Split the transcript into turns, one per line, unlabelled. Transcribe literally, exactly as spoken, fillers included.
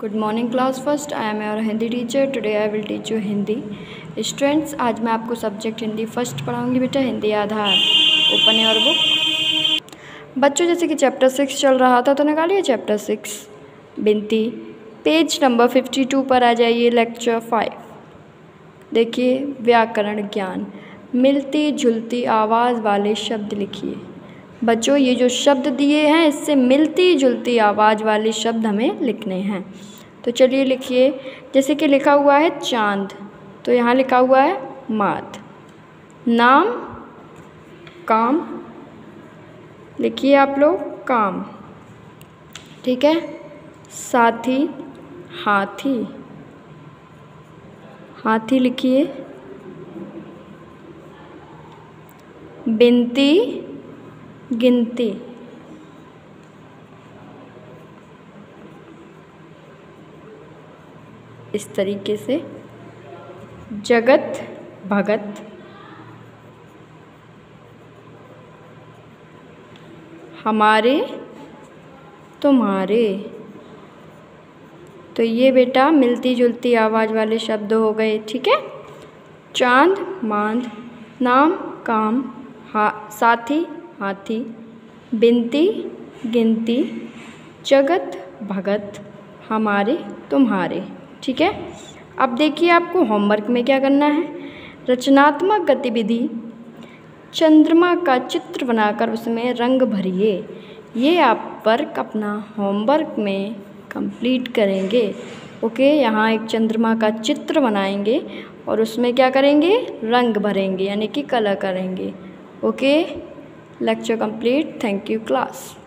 Good morning class first. I am your Hindi teacher. Today I will teach you Hindi. Students, आज मैं आपको subject Hindi first पढ़ाऊंगी बेटा, हिंदी आधार। Open your book. बच्चों, जैसे कि चैप्टर सिक्स चल रहा था तो निकालिए चैप्टर सिक्स बिनती। पेज नंबर फिफ्टी टू पर आ जाइए। लेक्चर फाइव देखिए, व्याकरण ज्ञान। मिलती जुलती आवाज़ वाले शब्द लिखिए। बच्चों, ये जो शब्द दिए हैं इससे मिलती जुलती आवाज़ वाले शब्द हमें लिखने हैं। तो चलिए लिखिए। जैसे कि लिखा हुआ है चांद, तो यहाँ लिखा हुआ है मात। नाम काम, लिखिए आप लोग काम, ठीक है। साथी हाथी, हाथी लिखिए। बिनती गिनती, इस तरीके से। जगत भगत, हमारे तुम्हारे। तो ये बेटा मिलती जुलती आवाज़ वाले शब्द हो गए, ठीक है। चांद मांद, नाम काम, हा साथी हाथी, बिनती गिनती, जगत भगत, हमारे तुम्हारे, ठीक है। अब देखिए आपको होमवर्क में क्या करना है। रचनात्मक गतिविधि, चंद्रमा का चित्र बनाकर उसमें रंग भरिए। ये आप वर्क अपना होमवर्क में कंप्लीट करेंगे। ओके, यहाँ एक चंद्रमा का चित्र बनाएंगे और उसमें क्या करेंगे, रंग भरेंगे, यानी कि कलर करेंगे। Okay, lecture complete. Thank you class.